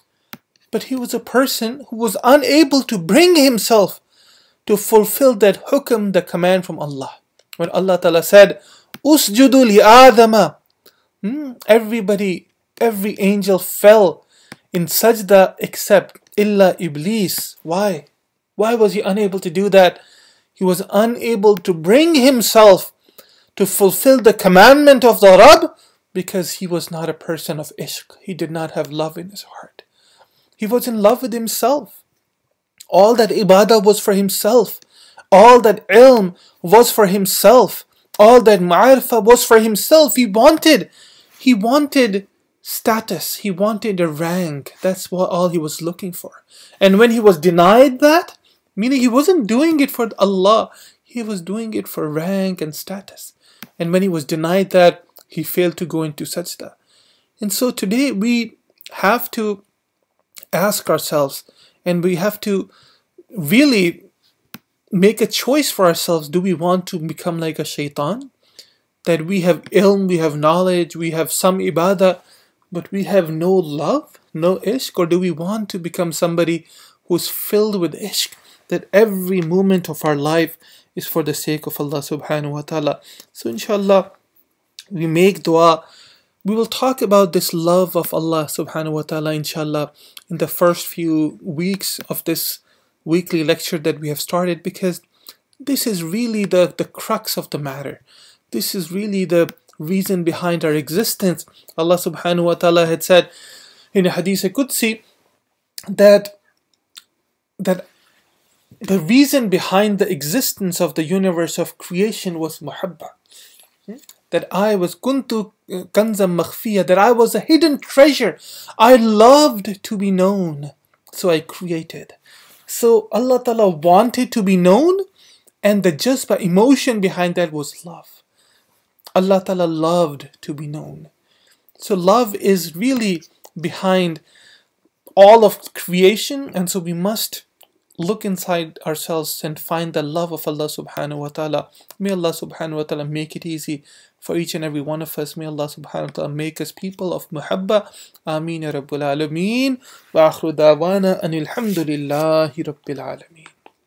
But he was a person who was unable to bring himself to fulfill that hukm, the command from Allah. When Allah Ta'ala said, Usjudu li Adama, hmm? everybody, every angel fell in sajda except illa Iblis. Why? Why was he unable to do that? He was unable to bring himself to fulfill the commandment of the Rabb because he was not a person of ishq. He did not have love in his heart. He was in love with himself. All that ibadah was for himself. All that ilm was for himself. All that ma'arifah was for himself. He wanted, he wanted status. He wanted a rank. That's what all he was looking for. And when he was denied that, meaning he wasn't doing it for Allah, he was doing it for rank and status. And when he was denied that, he failed to go into sajda. And so today we have to ask ourselves, and we have to really make a choice for ourselves. Do we want to become like a shaitan? That we have ilm, we have knowledge, we have some ibadah, but we have no love, no ishq? Or do we want to become somebody who's filled with ishq? That every moment of our life is for the sake of Allah subhanahu wa ta'ala. So inshallah, we make dua. We will talk about this love of Allah subhanahu wa ta'ala inshallah in the first few weeks of this weekly lecture that we have started, because this is really the, the crux of the matter. This is really the reason behind our existence. Allah subhanahu wa ta'ala had said in a hadith Qudsi that that the reason behind the existence of the universe of creation was muhabba. That I was kuntu kanzam makhfiya, that I was a hidden treasure. I loved to be known, so I created. So Allah Ta'ala wanted to be known, and the jazba emotion behind that was love. Allah Ta'ala loved to be known. So love is really behind all of creation, and so we must look inside ourselves and find the love of Allah subhanahu wa ta'ala. May Allah subhanahu wa ta'ala make it easy for each and every one of us. May Allah subhanahu wa ta'ala make us people of muhabba. Ameen ya Rabbul Alameen. Wa akhru dawana anil hamdulillahi Rabbil Alameen.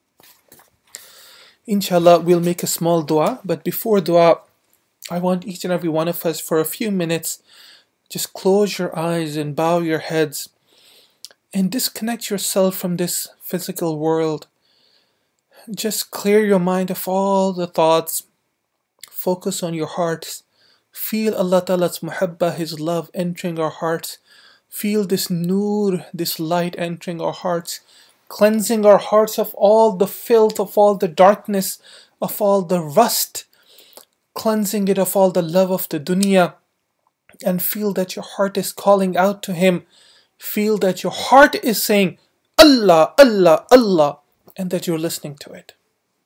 Inshallah, we'll make a small dua, but before dua, I want each and every one of us for a few minutes, just close your eyes and bow your heads and disconnect yourself from this physical world. Just clear your mind of all the thoughts. Focus on your hearts. Feel Allah Ta'ala's muhabba, His love entering our hearts. Feel this noor, this light entering our hearts, cleansing our hearts of all the filth, of all the darkness, of all the rust, cleansing it of all the love of the dunya, and feel that your heart is calling out to Him. Feel that your heart is saying, Allah, Allah, Allah, and that you're listening to it.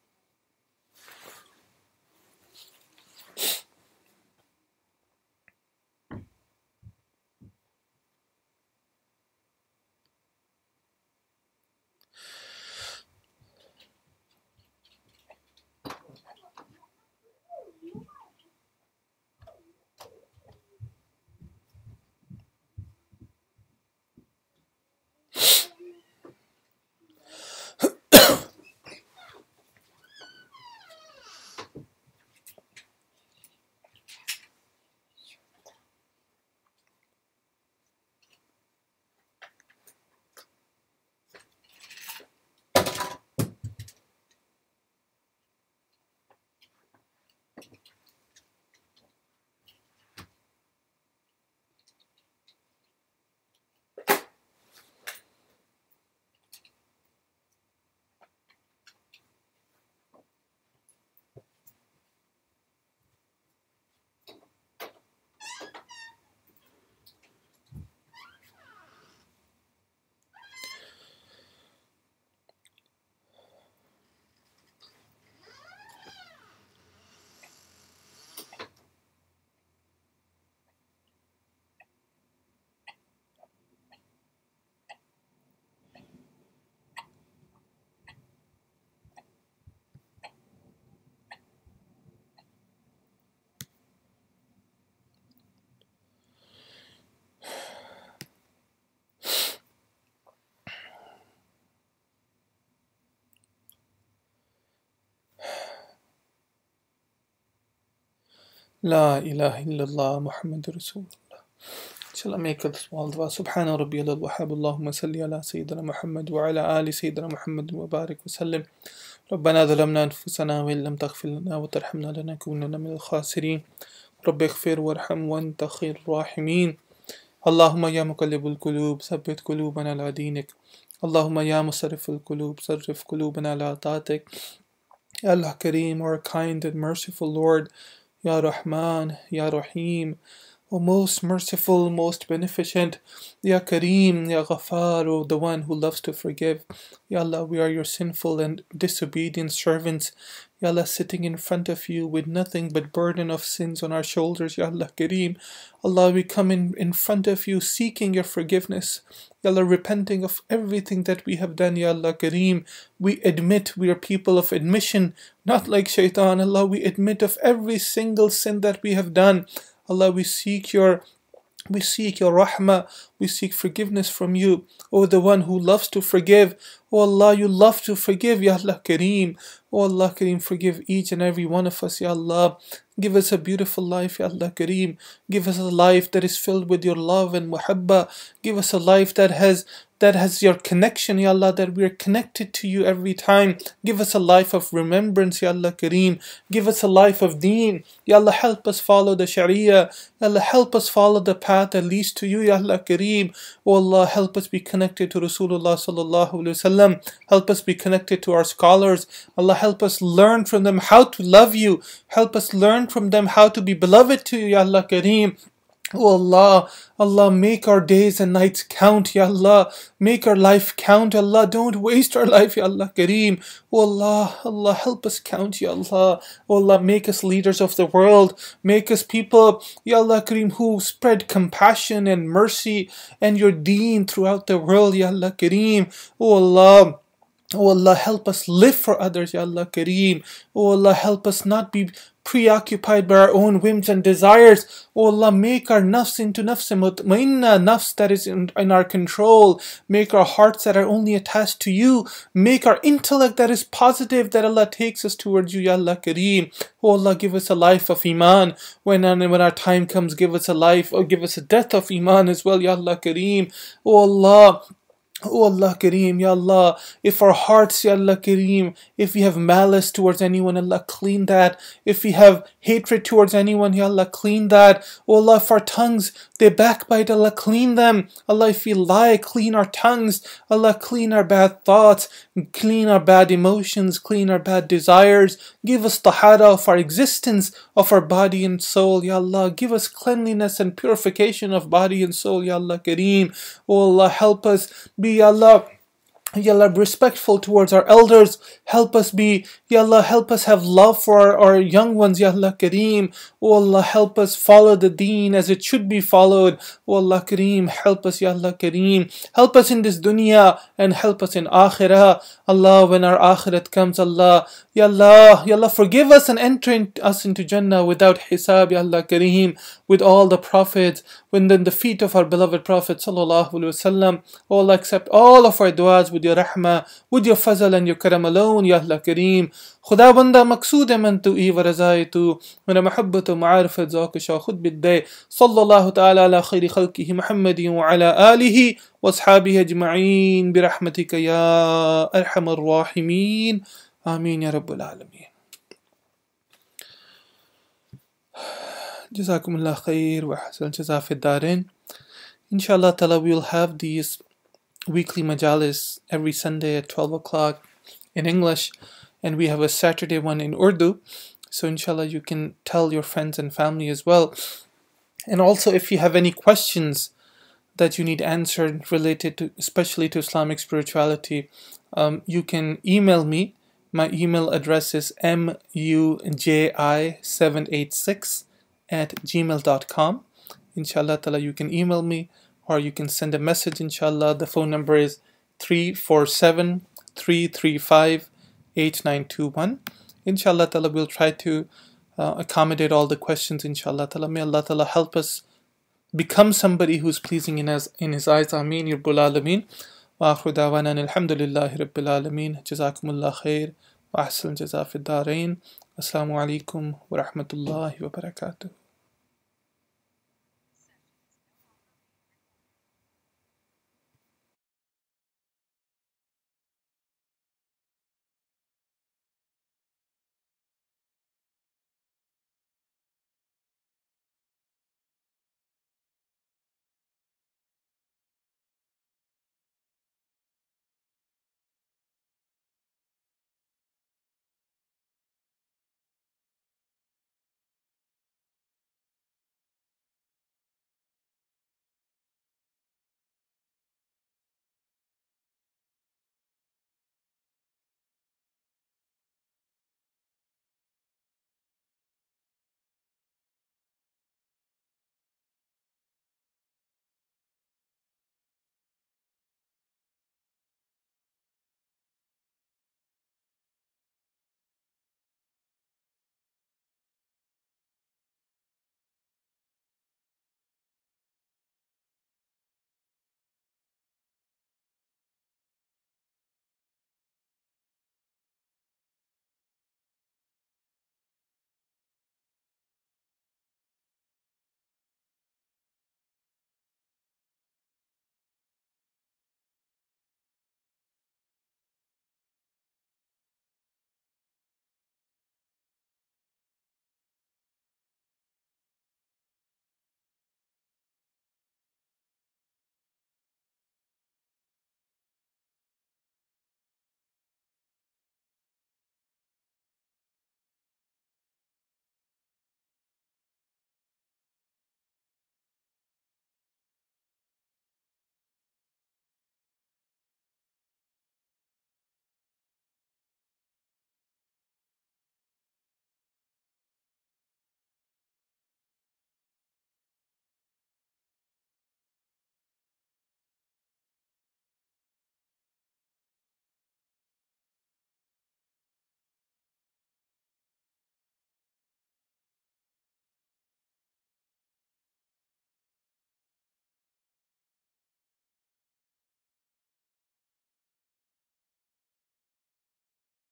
La ilaha illallah Muhammadur Rasulullah. Shall I make a small dua? Subhana rabbiyal al-wahhab. Allahumma salli ala Sayyidina Muhammad wa ala ali Sayyidina Muhammad wa barik wa sallim. ربنا ظلمنا أنفسنا وإن لم تغفر لنا وترحمنا لنكونن من الخاسرين. رب اغفر وارحم وأنت خير الراحمين. اللهم يا مقلب القلوب ثبت قلوبنا على دينك. اللهم يا مصرف القلوب صرف قلوبنا على طاعتك. Ya Allah Kareem, our kind and merciful Lord, Ya Rahman, Ya Rahim, O most merciful, most beneficent, Ya Kareem, Ya Ghaffar, O the one who loves to forgive. Ya Allah, we are your sinful and disobedient servants. Ya Allah, sitting in front of you with nothing but burden of sins on our shoulders. Ya Allah Kareem, Allah, we come in, in front of you seeking your forgiveness. Ya Allah, repenting of everything that we have done. Ya Allah Kareem, we admit we are people of admission, not like shaitan. Allah, we admit of every single sin that we have done. Allah, we seek your We seek your rahmah, we seek forgiveness from you, O the one who loves to forgive. O Allah, you love to forgive, Ya Allah Kareem. O Allah Kareem, forgive each and every one of us, Ya Allah. Give us a beautiful life, Ya Allah Kareem. Give us a life that is filled with your love and muhabba. Give us a life that has that has your connection, Ya Allah, that we are connected to you every time. Give us a life of remembrance, Ya Allah Kareem. Give us a life of Deen. Ya Allah, help us follow the Sharia. Ya Allah, help us follow the path that leads to you, Ya Allah Kareem. O Allah, help us be connected to Rasulullah Sallallahu Alaihi Wasallam. Help us be connected to our scholars. Allah, help us learn from them how to love you. Help us learn from them how to be beloved to you, Ya Allah Kareem. Oh Allah, Allah, make our days and nights count, Ya Allah. Make our life count, Allah. Don't waste our life, Ya Allah Kareem. Oh Allah, Allah, help us count, Ya Allah. Oh Allah, make us leaders of the world. Make us people, Ya Allah Kareem, who spread compassion and mercy and your deen throughout the world, Ya Allah Kareem. Oh Allah. Oh Allah, help us live for others, Ya Allah Kareem. Oh Allah, help us not be preoccupied by our own whims and desires. Oh Allah, make our nafs into nafs mutmainna, nafs that is in, in our control. Make our hearts that are only attached to you. Make our intellect that is positive, that Allah takes us towards you, Ya Allah Kareem. Oh Allah, give us a life of iman. When, when our time comes, give us a life, or give us a death of iman as well, Ya Allah Kareem. Oh Allah, Oh Allah Kareem, Ya Allah, if our hearts, Ya Allah Kareem, if we have malice towards anyone, Allah, clean that. If we have hatred towards anyone, Ya Allah, clean that. Oh Allah, if our tongues, they backbite, Allah, clean them. Allah, if we lie, clean our tongues. Allah, clean our bad thoughts, clean our bad emotions, clean our bad desires. Give us tahara of our existence, of our body and soul, Ya Allah. Give us cleanliness and purification of body and soul, Ya Allah Kareem. Oh Allah, help us be, Ya Allah, Ya Allah, respectful towards our elders. Help us be, Ya Allah, help us have love for our, our young ones, Ya Allah Kareem. Oh Allah, help us follow the Deen as it should be followed. Oh Allah Kareem, help us, Ya Allah Kareem. Help us in this dunya and help us in akhirah. Allah, when our akhirat comes, Allah, Ya Allah, Ya Allah, forgive us and enter in, us into Jannah without hisab, Ya Allah Kareem, with all the prophets, when then the feet of our beloved Prophet Sallallahu Alaihi Wasallam. Oh Allah, accept all of our du'as with your rahmah, with your fazl and your karam alone, Ya Allah Kareem. खुदा बंदा मकसूद है मन तू ई व रज़ाए तू मेरा मोहब्बत व मारिफत ज़ौक़ शौ खुद बिद्दे सल्लल्लाहु तआला अला खैरि खल्क़िहि मुहम्मदि व अला आलिहि व अस्हाबिहि अजमईन बिरहमतिका या अरहमर राहिमीन आमीन या रब्बल आलमीन. Jazakumullah khair wa ahsan jaza fi darin. Inshallah ta'ala, we will have these weekly majalis every Sunday at twelve o'clock in English, and we have a Saturday one in Urdu. So inshallah you can tell your friends and family as well. And also, if you have any questions that you need answered related to, especially to Islamic spirituality, um, you can email me. My email address is muji seven eight six at gmail dot com. Inshallah ta'ala, you can email me or you can send a message, inshallah. The phone number is three four seven, three three five, eight nine two one. Inshallah ta'ala, we'll try to uh, accommodate all the questions, inshallah ta'ala. May Allah ta'ala help us become somebody who's pleasing in his, in his eyes. Ameen ya Rabbal Alameen. Wa akhiru da'wana alhamdulillahi Rabbil Alameen. Jazakumullah khair wa ahsan jaza fi darain. Assalamu alaikum wa rahmatullahi wa barakatuh.